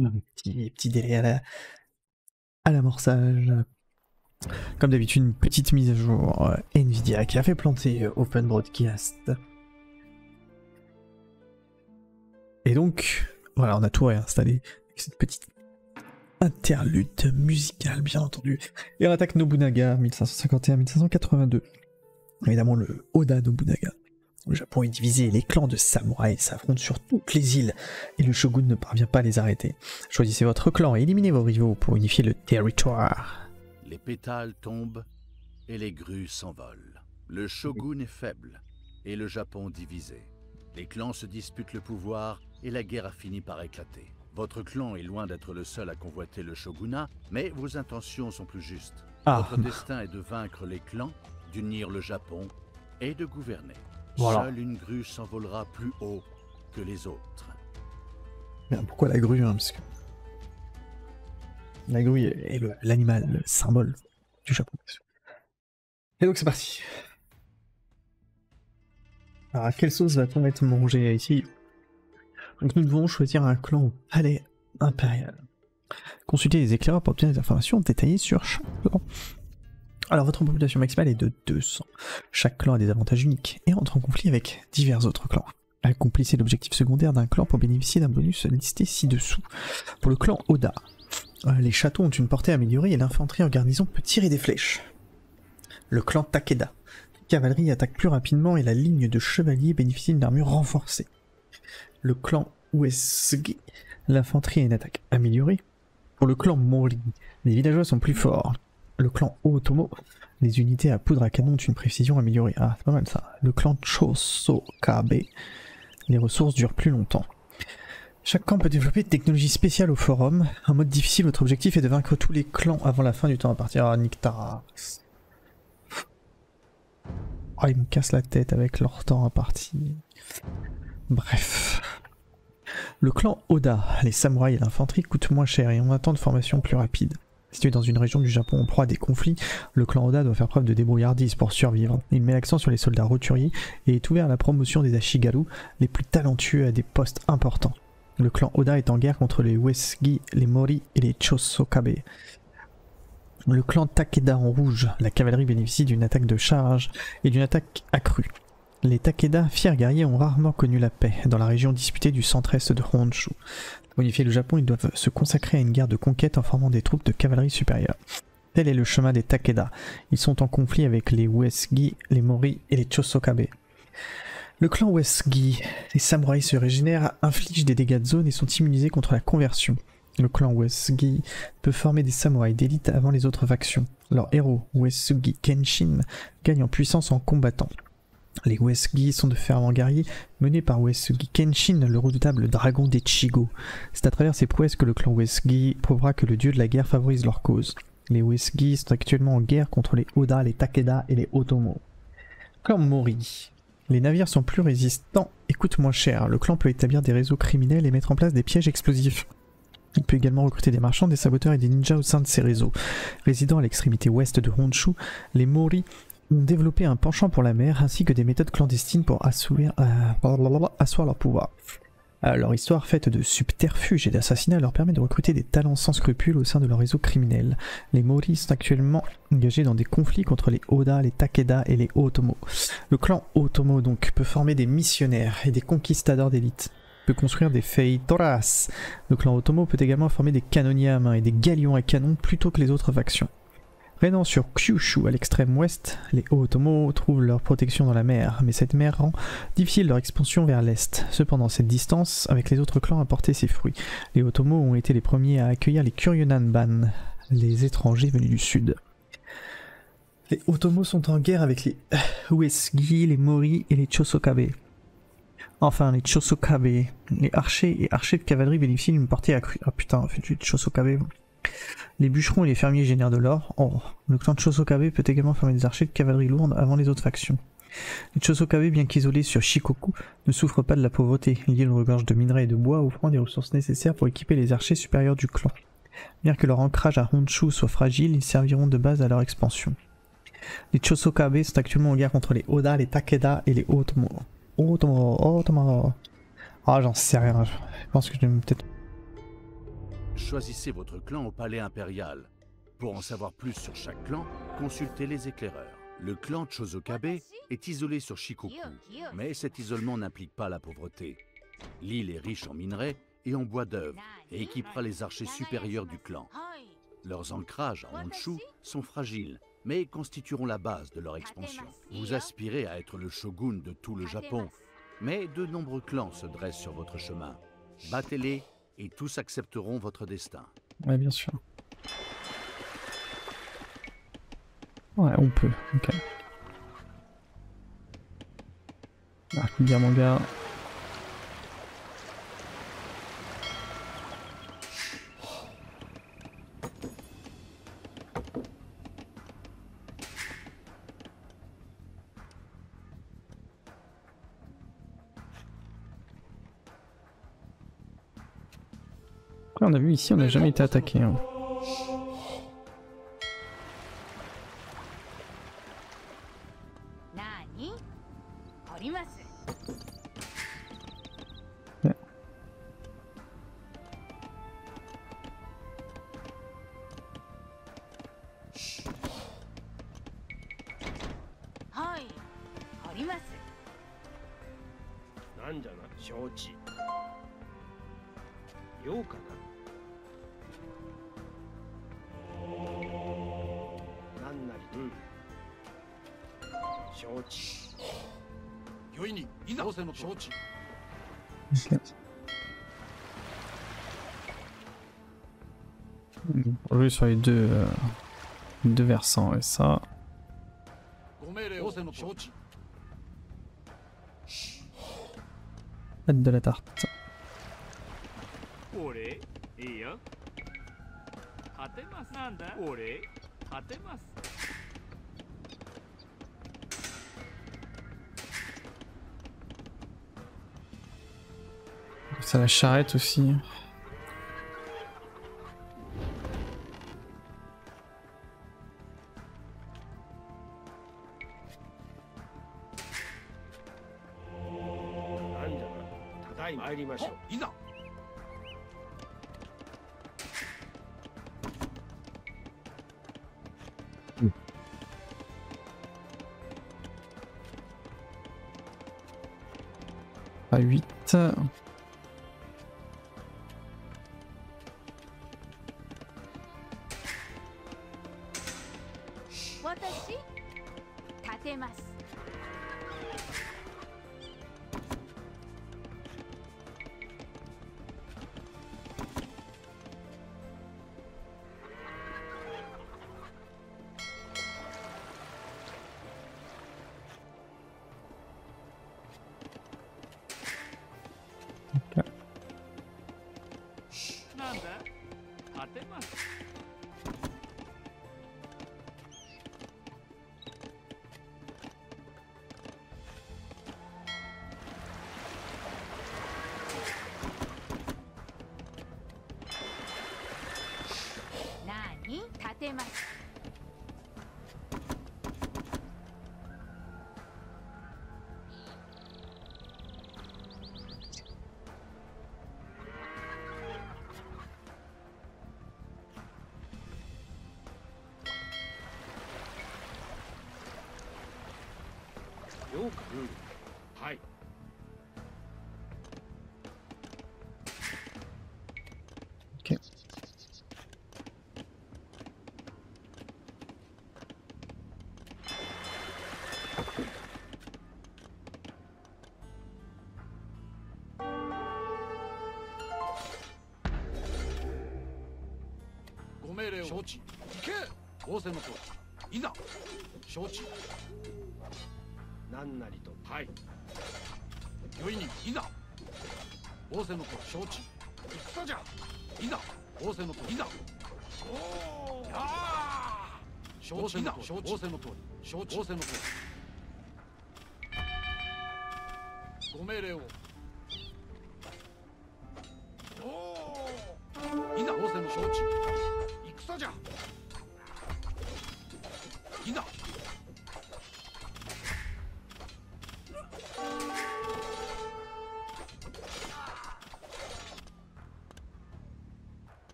Un petit délai à l'amorçage. Comme d'habitude, une petite mise à jour Nvidia qui a fait planter Open Broadcast. Et donc, voilà, on a tout réinstallé avec cette petite interlude musicale, bien entendu. Et on attaque Nobunaga 1551-1582. Évidemment, le Oda Nobunaga. Le Japon est divisé et les clans de samouraïs s'affrontent sur toutes les îles et le shogun ne parvient pas à les arrêter. Choisissez votre clan et éliminez vos rivaux pour unifier le territoire. Les pétales tombent et les grues s'envolent. Le shogun est faible et le Japon divisé. Les clans se disputent le pouvoir et la guerre a fini par éclater. Votre clan est loin d'être le seul à convoiter le shogunat, mais vos intentions sont plus justes. Votre destin est de vaincre les clans, d'unir le Japon et de gouverner. Voilà. Seule une grue s'envolera plus haut que les autres. Mais pourquoi la grue, parce que la grue est l'animal, le symbole du Japon. Et donc c'est parti. Alors à quelle sauce va-t-on être mangé ici? Donc nous devons choisir un clan au palais impérial. Consultez les éclaireurs pour obtenir des informations détaillées sur chaque clan. Alors votre population maximale est de 200. Chaque clan a des avantages uniques et entre en conflit avec divers autres clans. Accomplissez l'objectif secondaire d'un clan pour bénéficier d'un bonus listé ci-dessous. Pour le clan Oda, les châteaux ont une portée améliorée et l'infanterie en garnison peut tirer des flèches. Le clan Takeda, la cavalerie attaque plus rapidement et la ligne de chevaliers bénéficie d'une armure renforcée. Le clan Uesugi, l'infanterie a une attaque améliorée. Pour le clan Mori, les villageois sont plus forts. Le clan Otomo, les unités à poudre à canon ont une précision améliorée. Ah, c'est pas mal ça. Le clan Chosokabe, les ressources durent plus longtemps. Chaque camp peut développer des technologies spéciales au forum. En mode difficile, votre objectif est de vaincre tous les clans avant la fin du temps à partir à Niktara. Oh, ils me cassent la tête avec leur temps à partir. Bref. Le clan Oda, les samouraïs et l'infanterie coûtent moins cher et ont un temps de formation plus rapide. Situé dans une région du Japon en proie à des conflits, le clan Oda doit faire preuve de débrouillardise pour survivre. Il met l'accent sur les soldats roturiers et est ouvert à la promotion des Ashigaru, les plus talentueux à des postes importants. Le clan Oda est en guerre contre les Uesugi, les Mori et les Chosokabe. Le clan Takeda en rouge, la cavalerie bénéficie d'une attaque de charge et d'une attaque accrue. Les Takeda, fiers guerriers, ont rarement connu la paix dans la région disputée du centre-est de Honshu. Pour unifier le Japon, ils doivent se consacrer à une guerre de conquête en formant des troupes de cavalerie supérieure. Tel est le chemin des Takeda. Ils sont en conflit avec les Uesugi, les Mori et les Chosokabe. Le clan Uesugi, les samouraïs se régénèrent, infligent des dégâts de zone et sont immunisés contre la conversion. Le clan Uesugi peut former des samouraïs d'élite avant les autres factions. Leur héros, Uesugi Kenshin, gagne en puissance en combattant. Les Uesugi sont de fervents guerriers menés par Uesugi Kenshin, le redoutable dragon d'Echigo. C'est à travers ses prouesses que le clan Uesugi prouvera que le dieu de la guerre favorise leur cause. Les Uesugi sont actuellement en guerre contre les Oda, les Takeda et les Otomo. Clan Mori. Les navires sont plus résistants et coûtent moins cher. Le clan peut établir des réseaux criminels et mettre en place des pièges explosifs. Il peut également recruter des marchands, des saboteurs et des ninjas au sein de ces réseaux. Résidant à l'extrémité ouest de Honshu, les Mori ont développé un penchant pour la mer ainsi que des méthodes clandestines pour asseoir leur pouvoir. Leur histoire faite de subterfuges et d'assassinats leur permet de recruter des talents sans scrupules au sein de leur réseau criminel. Les Mori sont actuellement engagés dans des conflits contre les Oda, les Takeda et les Otomo. Le clan Otomo donc peut former des missionnaires et des conquistadors d'élite. Peut construire des feitoras. Le clan Otomo peut également former des canonniers à main et des galions à canon plutôt que les autres factions. Régnant sur Kyushu à l'extrême ouest, les Otomo trouvent leur protection dans la mer, mais cette mer rend difficile leur expansion vers l'est. Cependant, cette distance avec les autres clans a porté ses fruits. Les Otomo ont été les premiers à accueillir les Kuryonanban, les étrangers venus du sud. Les Otomo sont en guerre avec les Uesugi, les Mori et les Chosokabe. Enfin, les Chosokabe, les archers et archers de cavalerie bénéficient d'une portée accrue. Ah putain, en fait, les Chosokabe... Les bûcherons et les fermiers génèrent de l'or. Oh, le clan de Chosokabe peut également former des archers de cavalerie lourde avant les autres factions. Les Chosokabe, bien qu'isolés sur Shikoku, ne souffrent pas de la pauvreté. L'île regorge de minerais et de bois, offrant des ressources nécessaires pour équiper les archers supérieurs du clan. Bien que leur ancrage à Honshu soit fragile, ils serviront de base à leur expansion. Les Chosokabe sont actuellement en guerre contre les Oda, les Takeda et les Otomo. Otomo. Ah, j'en sais rien. Je pense que je vais peut-être... choisissez votre clan au palais impérial. Pour en savoir plus sur chaque clan, consultez les éclaireurs. Le clan Chosokabe est isolé sur Shikoku, mais cet isolement n'implique pas la pauvreté. L'île est riche en minerais et en bois d'œuvre et équipera les archers supérieurs du clan. Leurs ancrages à Honshu sont fragiles, mais constitueront la base de leur expansion. Vous aspirez à être le shogun de tout le Japon, mais de nombreux clans se dressent sur votre chemin. Battez-les et tous accepteront votre destin. Ouais, bien sûr. Ouais, on peut, ok. Arc bien manga. Après, on a vu ici, on n'a jamais été attaqué. Hein. Okay. On joue sur les deux versants et ça. Faites de la tarte. Ça la charrette aussi. À 8. Ok.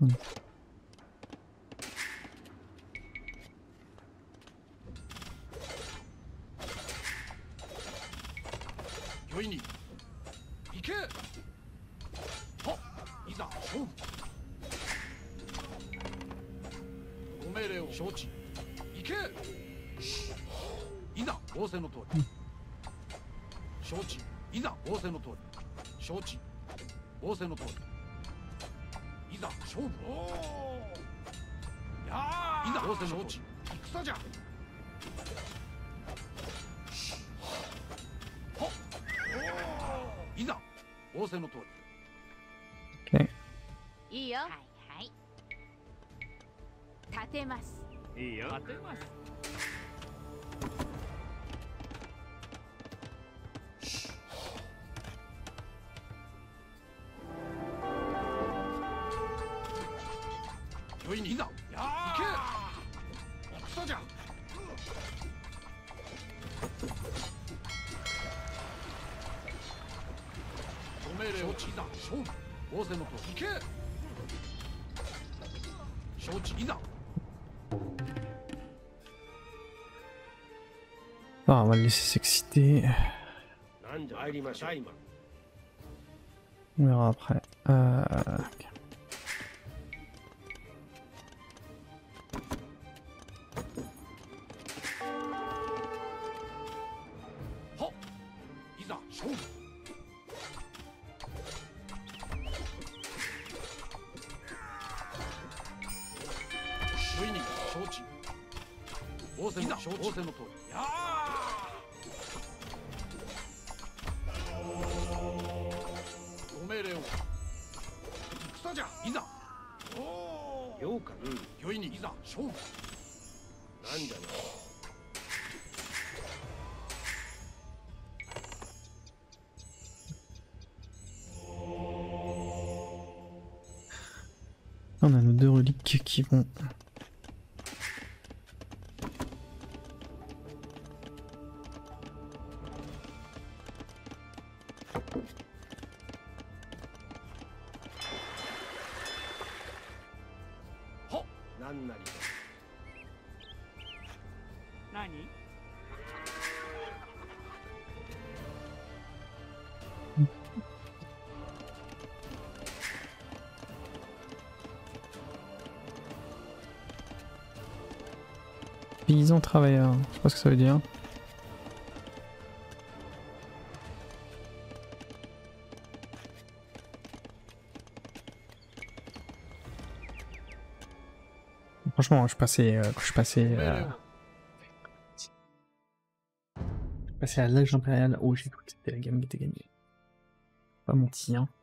御意に行け。はっ、いざ勝負。ご命令を承知。行け。いざ仰せの通り。承知。いざ仰せの通り。承知。仰せの通り。いざ勝負。いざ仰せの承知。戦じゃ。いざ仰せの通り。 OK。 いいよ。はいはい。立てます。 いいよ。立てます。御意にいざ。行け。戦じゃ。ご命令を。承知。いざ勝負。仰せのと行け。承知。いざ。 Ah, on va le laisser s'exciter. On verra après. Ok. On a nos deux reliques qui vont... Paysan travailleur, je sais pas ce que ça veut dire. Franchement, je passais à l'âge impérial. Oh, j'ai cru que c'était la gamme qui était gagnée. Pas menti, hein.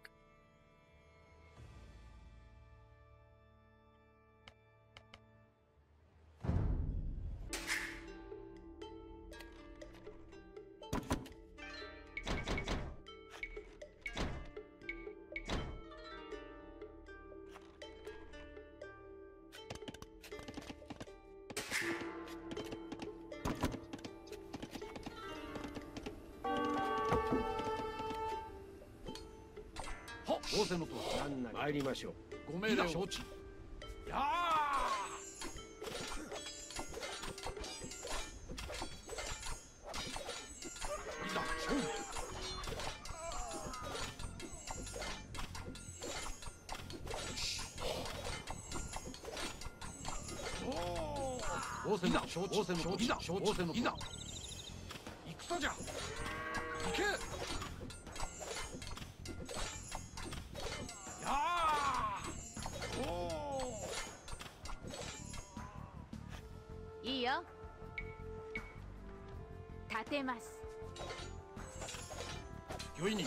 いいよ。立てます。 御意に。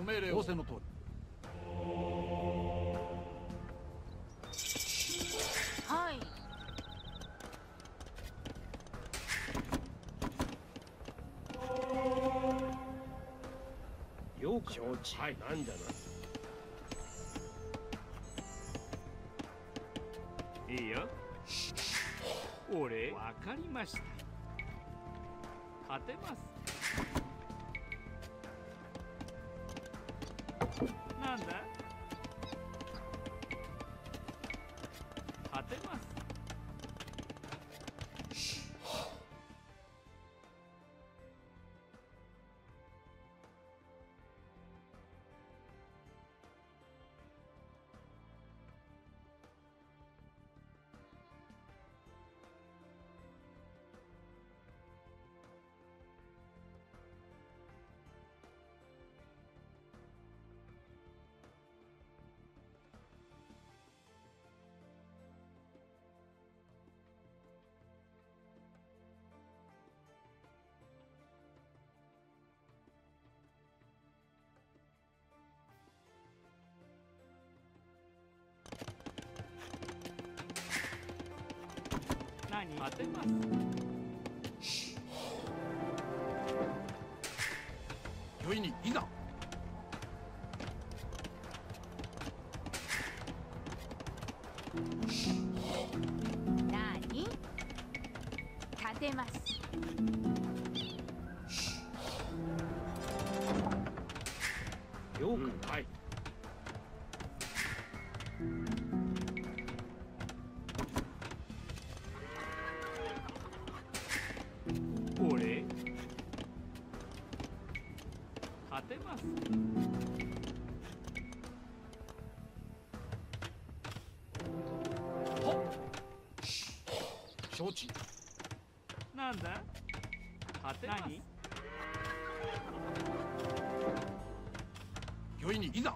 ご命令を。仰せの通り。 はい。 ようか承知。はい、なんじゃな。いいよ。俺わかりました。勝てます。なんだ。勝てます。何当てます。 御意にいざ。 何？立てます。 ようか。はい。俺勝てます。 はっ。承知。 なんだ。勝てます。何。 御意にいざ。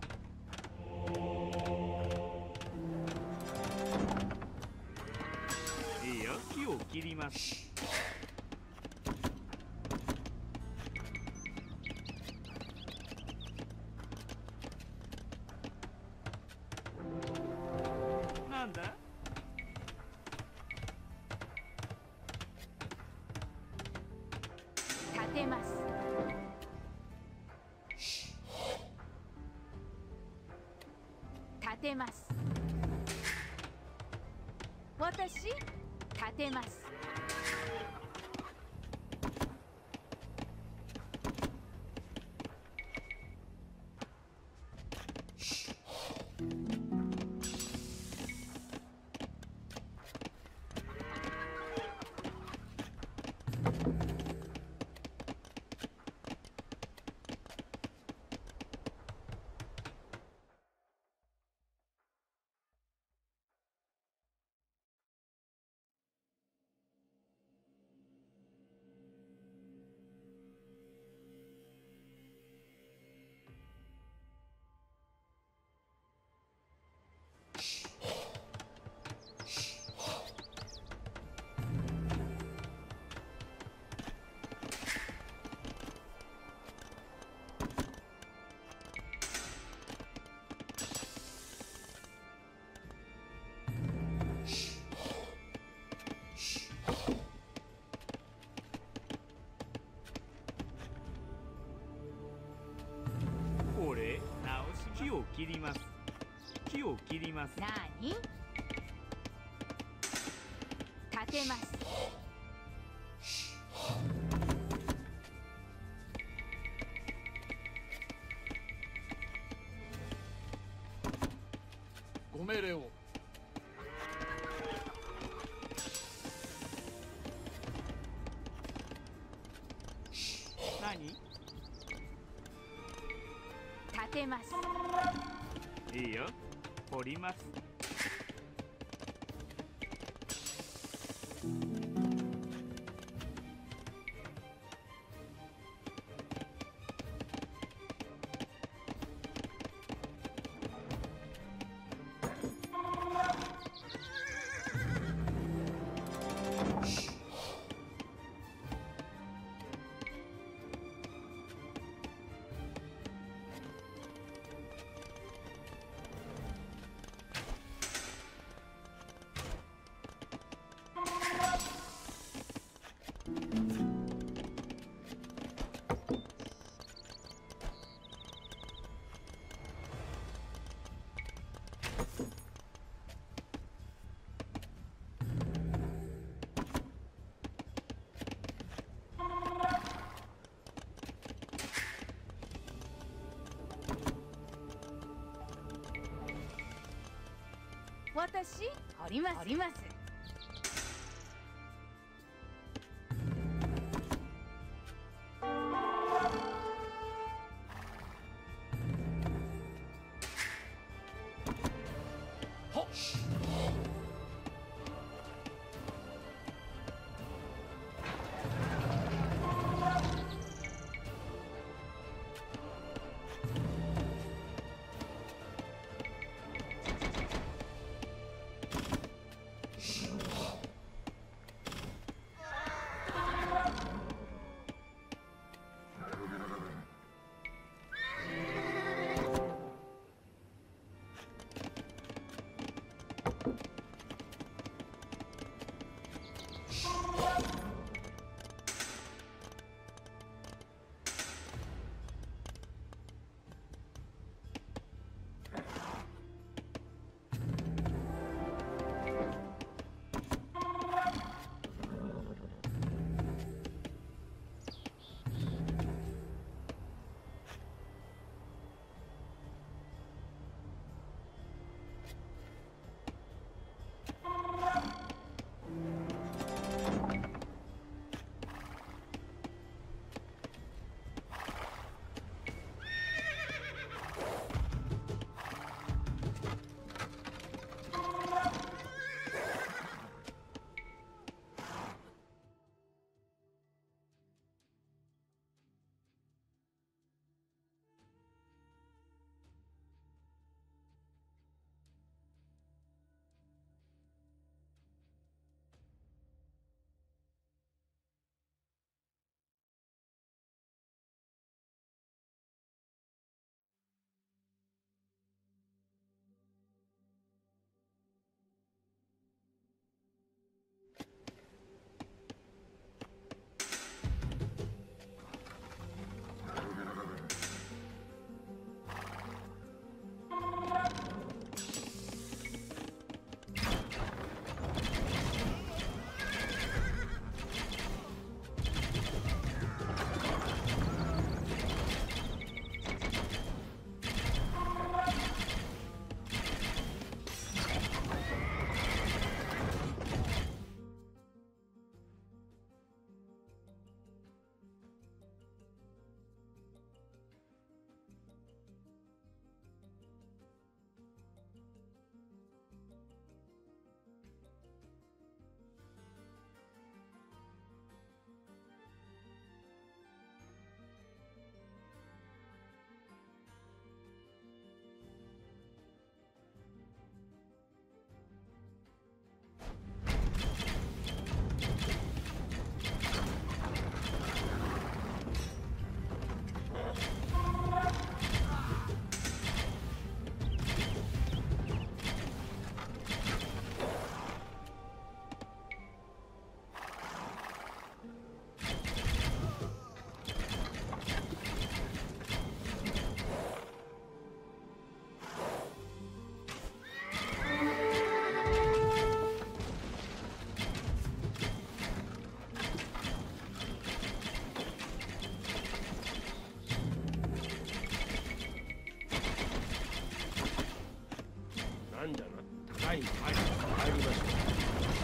いいよ。木を切ります。なんだ。 立てます。立てます。私、立てます。 俺直し。木を切ります。木を切ります。 何？立てます。 ご命令を。 何。 立てます。 いいよ。掘ります。 私ありますあります。 なんだな、高い針が入りました。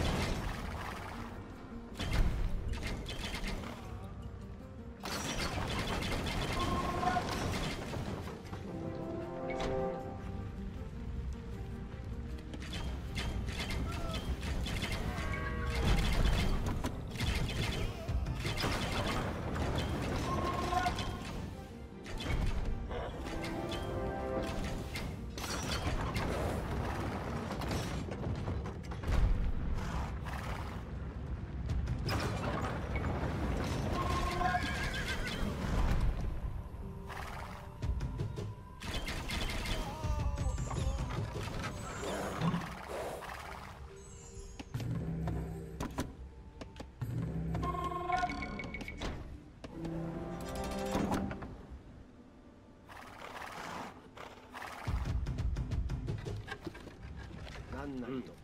なんなりと。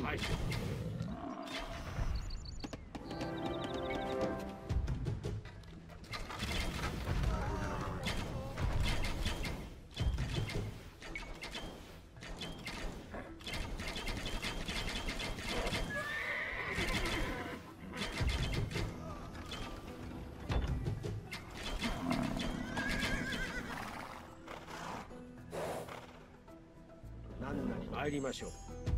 はい。何なり参りましょう。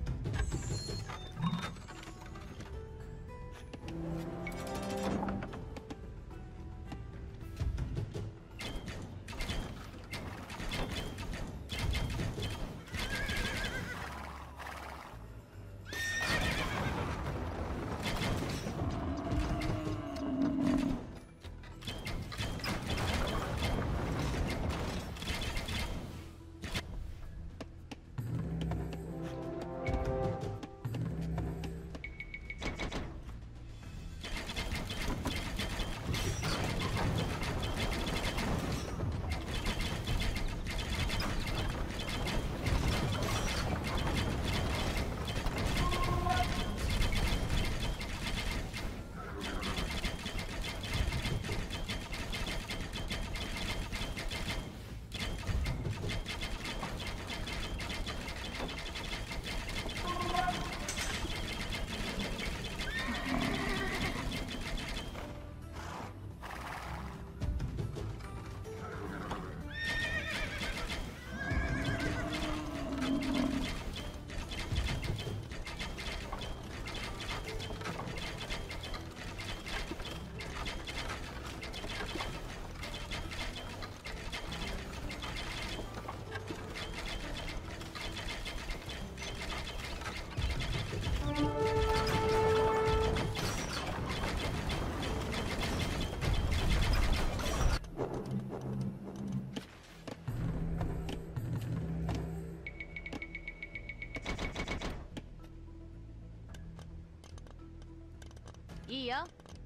いいよ。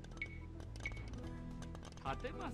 立てます。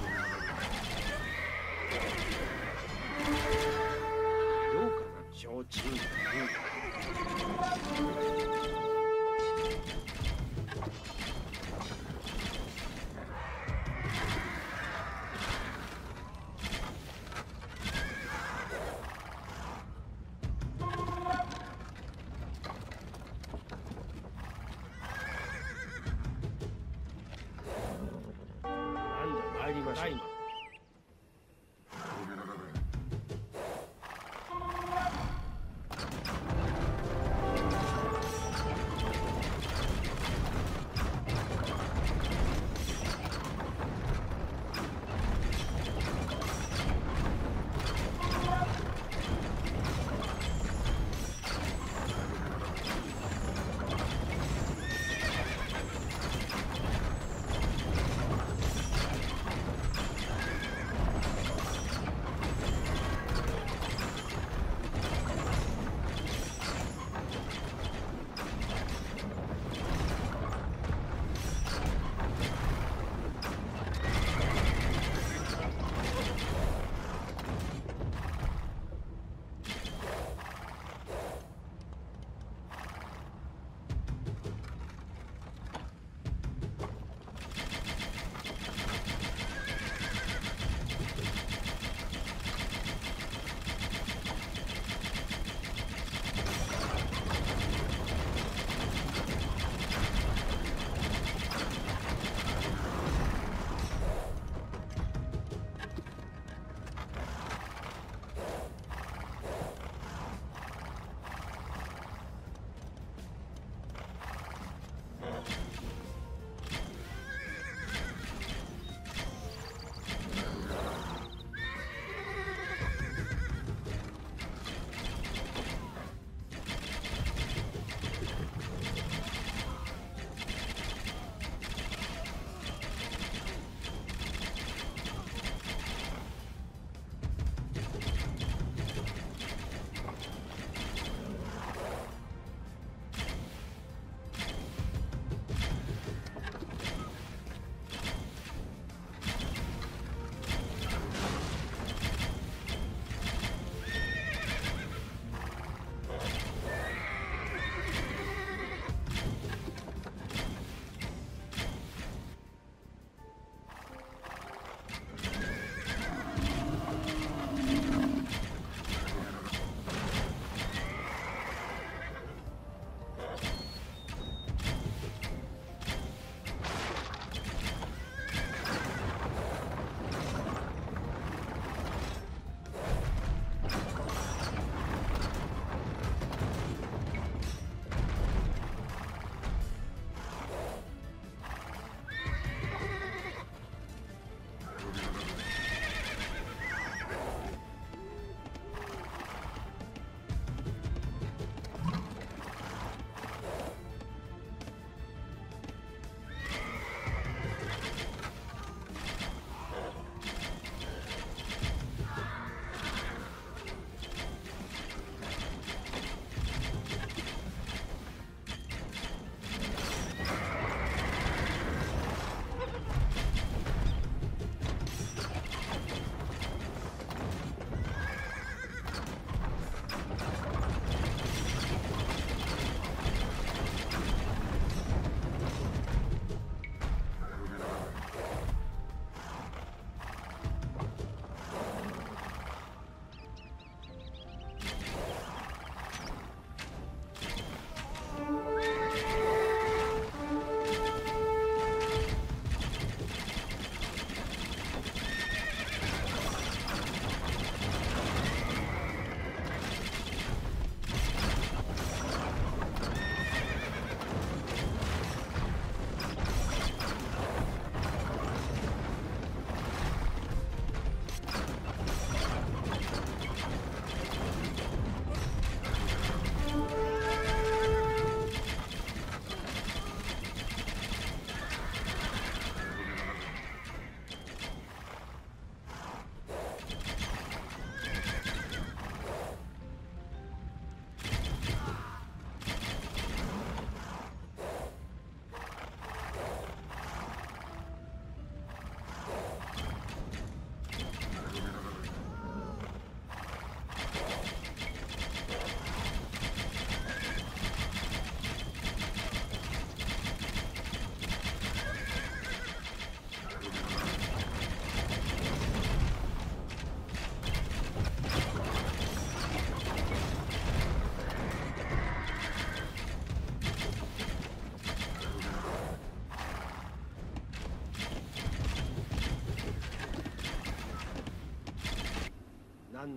どうかな承知。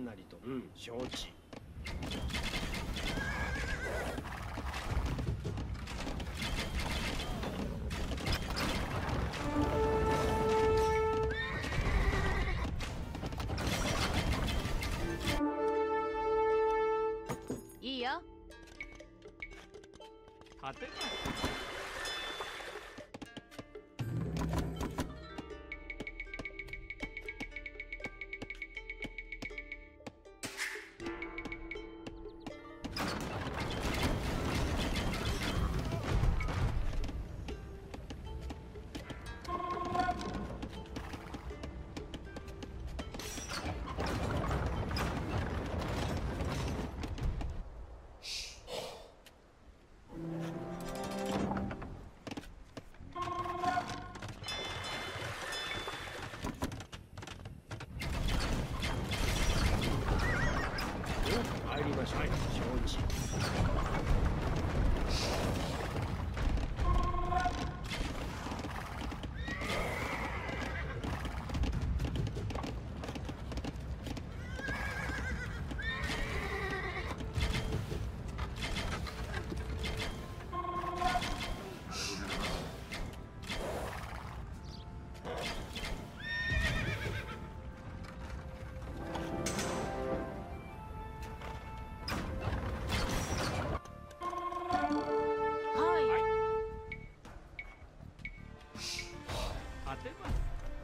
なりと。承知。 いいよ。 立てます。 参りましょう。承知。 立てます。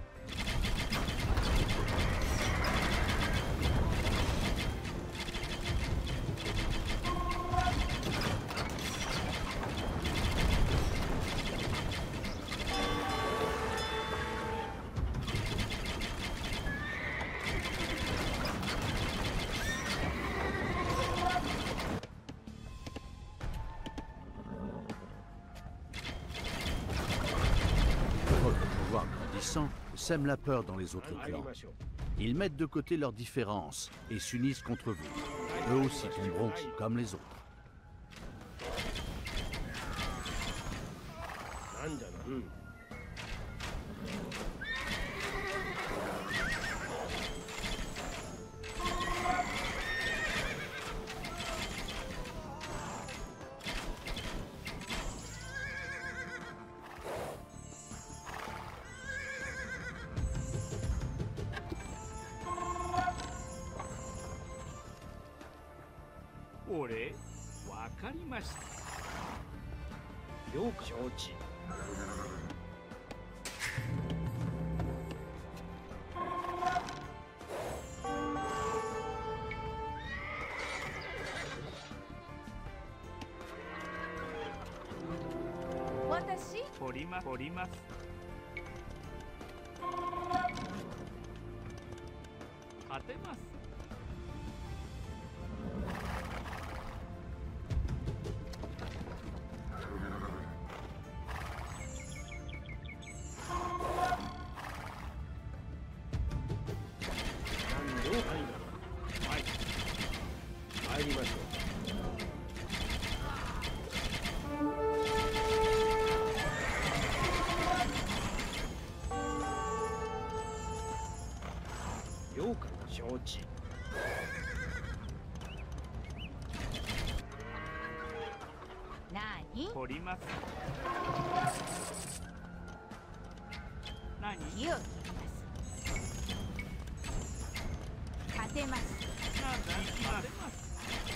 Votre pouvoir grandissant sème la peur dans les autres 参り clans. ましょう。 Ils mettent de côté leurs différences et s'unissent contre vous. Eux aussi tomberont comme les autres. なんじゃな。 俺、わかりました。 了解。承知。 私取ります。取ります。立てます。 了解だ。はい。参りましょう。了解。承知。 何取ります。何？ 火を切ります。立てます。 なんだ？立てます。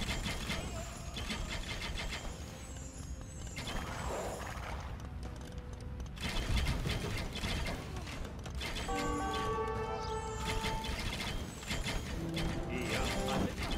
いいよ。立てます。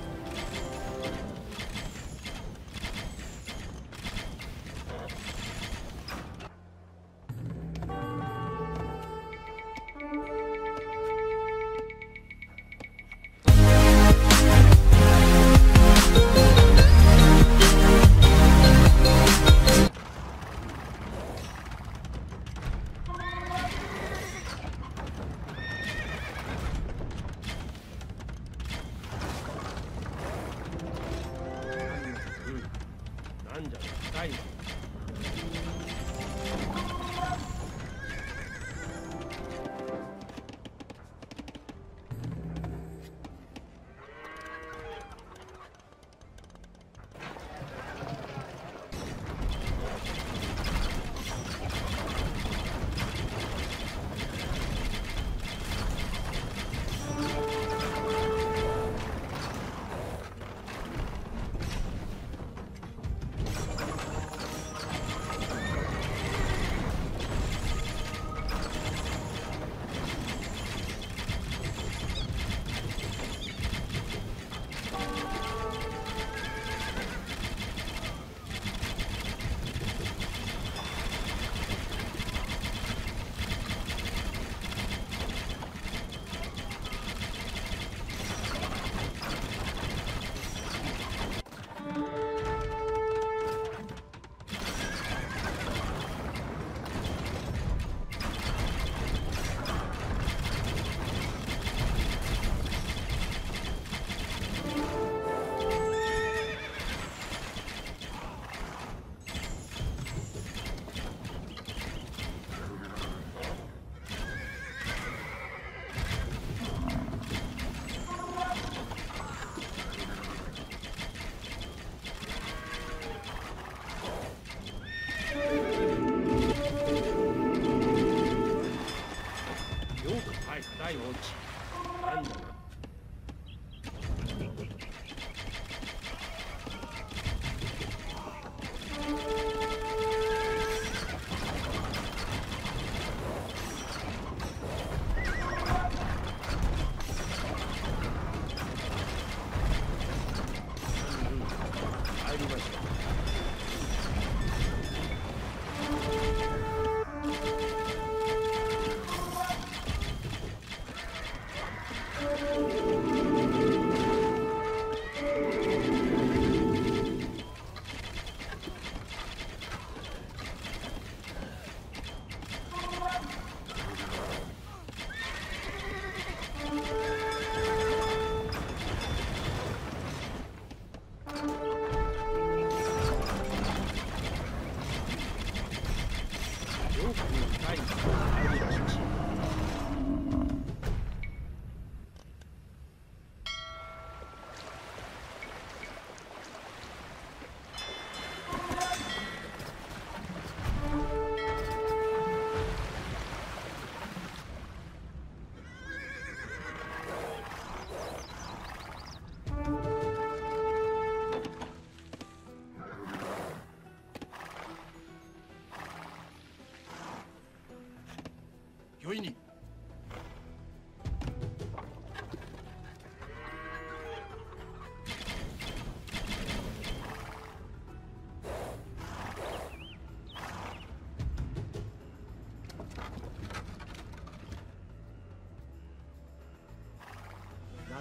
なんじゃな。深いな。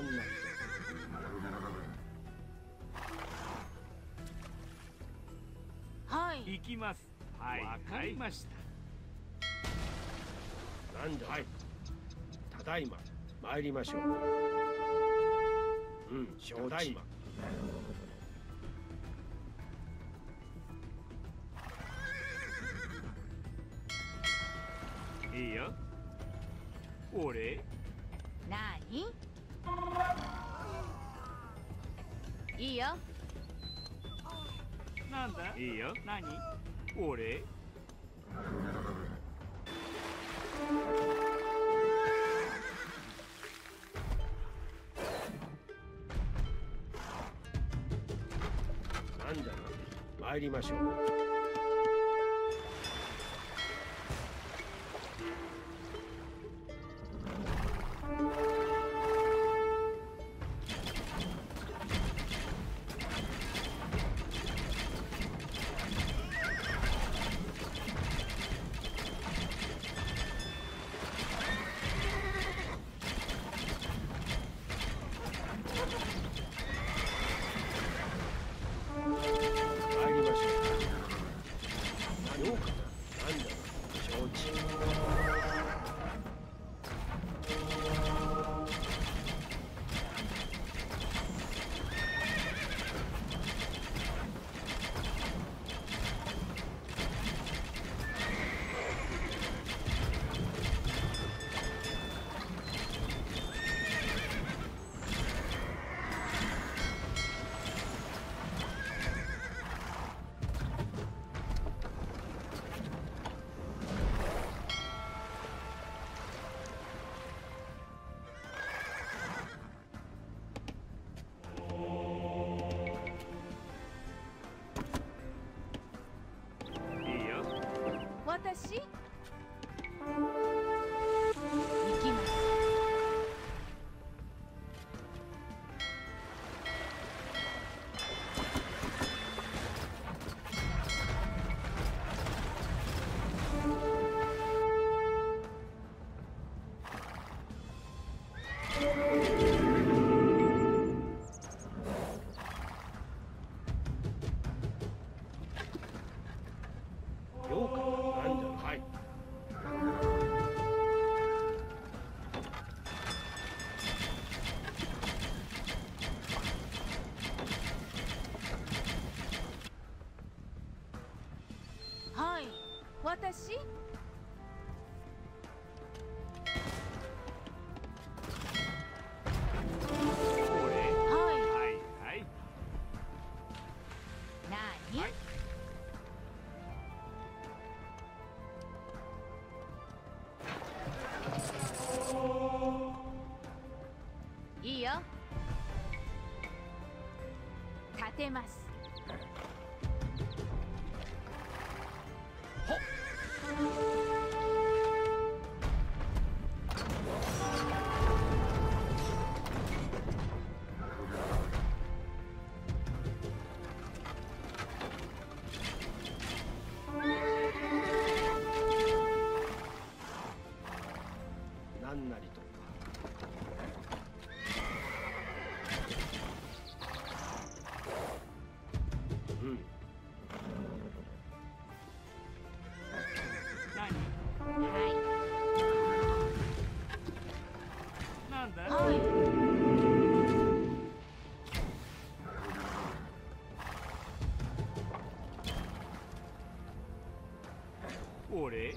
なんなりはい行きます。はいわかりました。 となんじゃ。はい。ただいま参りましょう。うん、ただいま。 いいよ。俺なにいいよなんだいいよ。何俺なんじゃな。参りましょう。参りましょう。ようかな。なんだな。承知。 いいよ。 私行きますようかな。なんじゃ。はい。 はい私俺はいはいはい。 なにはいいいよ立てますなんなりと。うん。 何はいなんだはい俺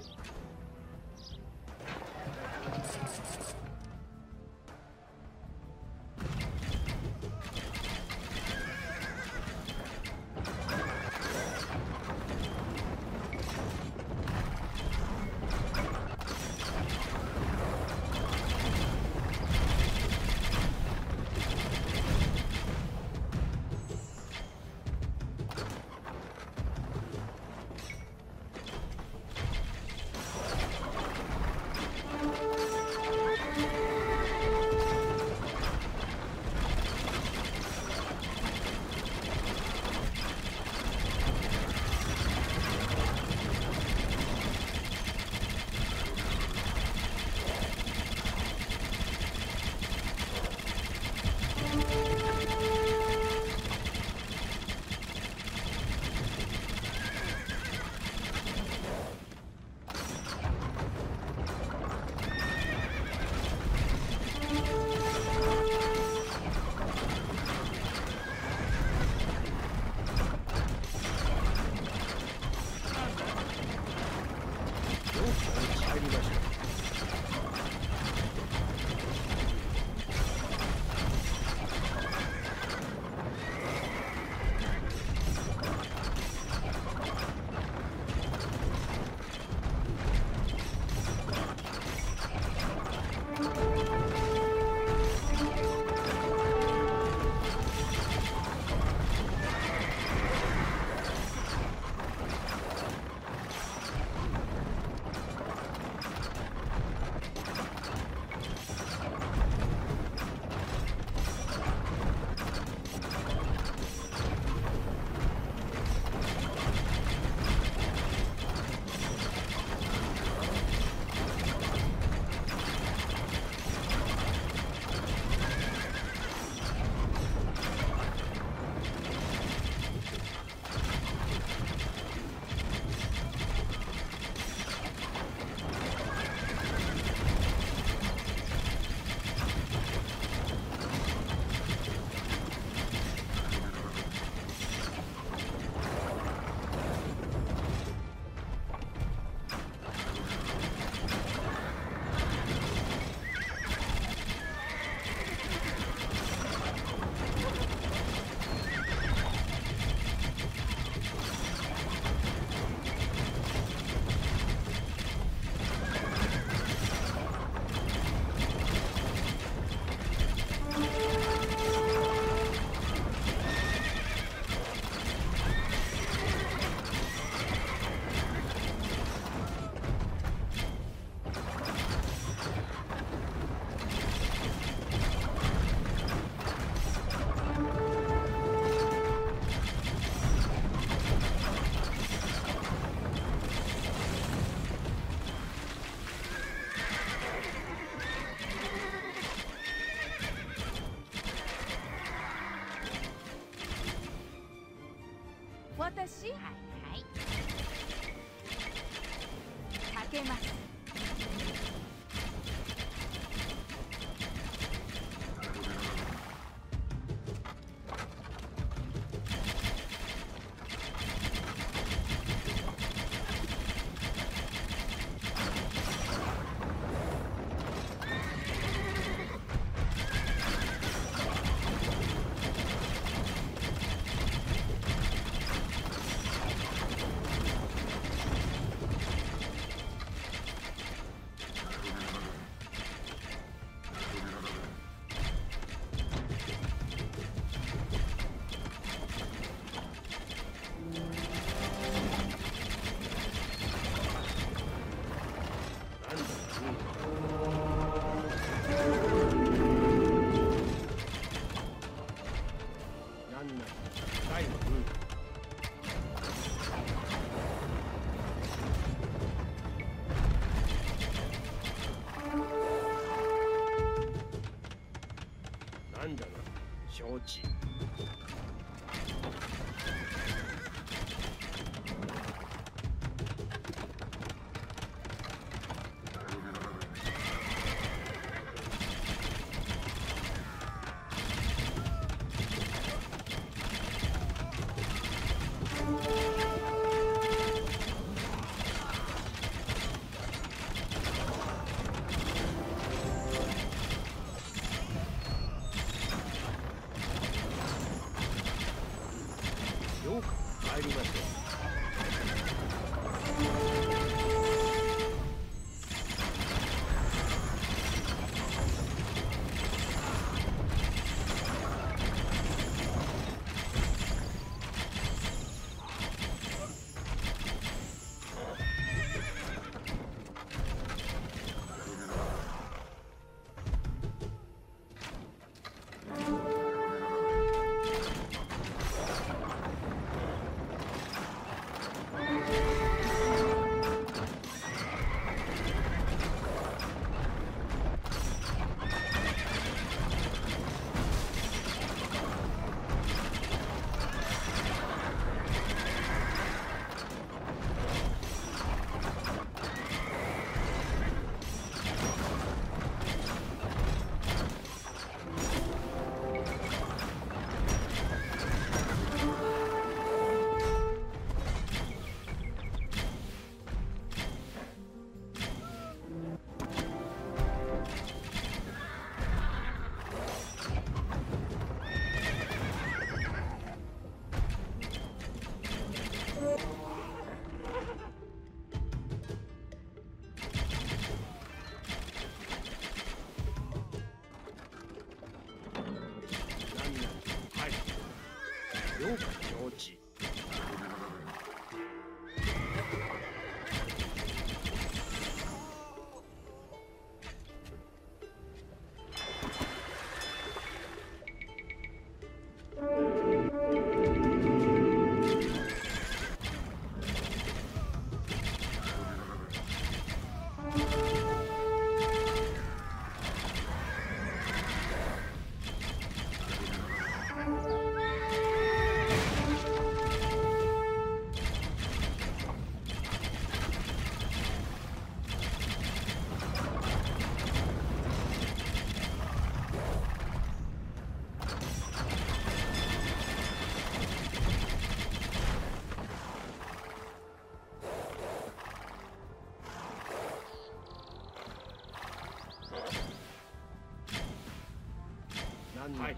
私はいかけます。 なんだな、承知。ようか、参りましょう。了解承知。はい。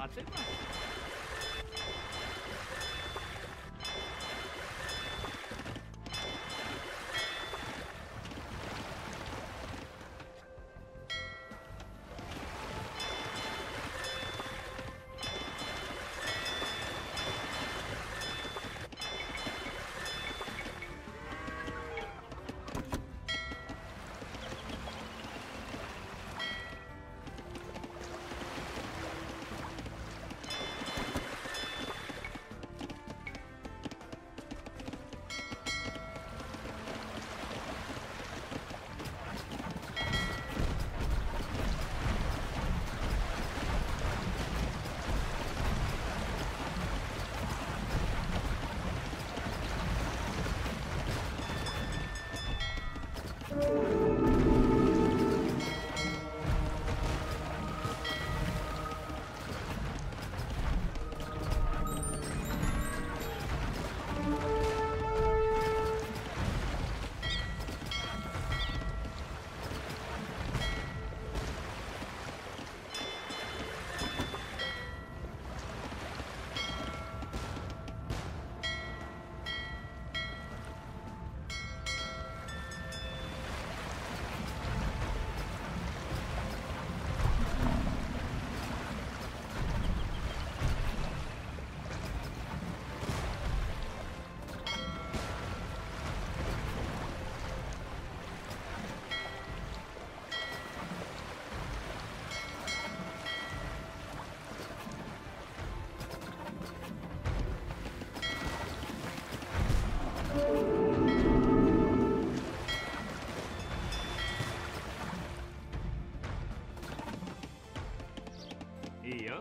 てます。いいよ。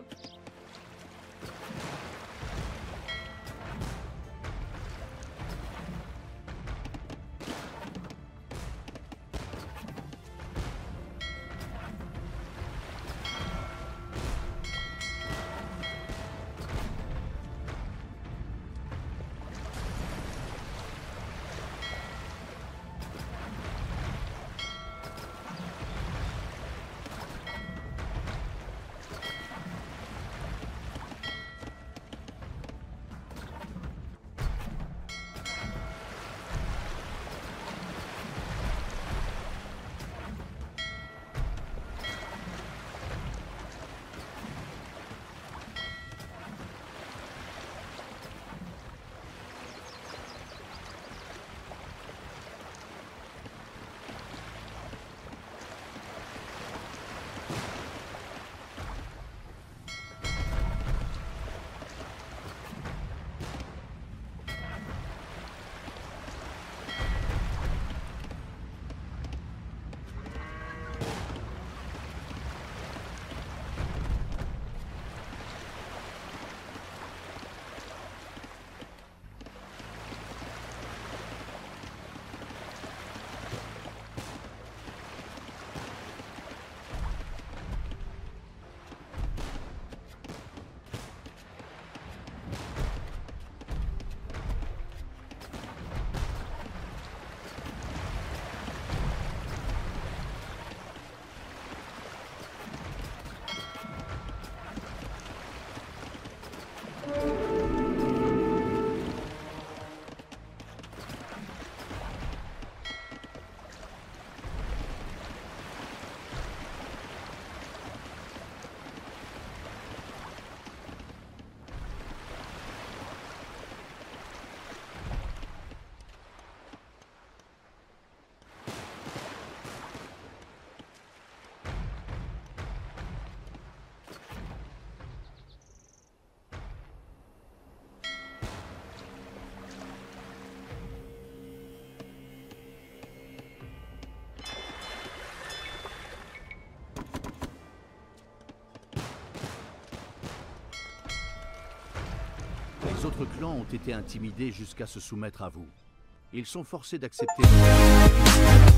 Les autres clans ont été intimidés jusqu'à se soumettre à vous. Ils sont forcés d'accepter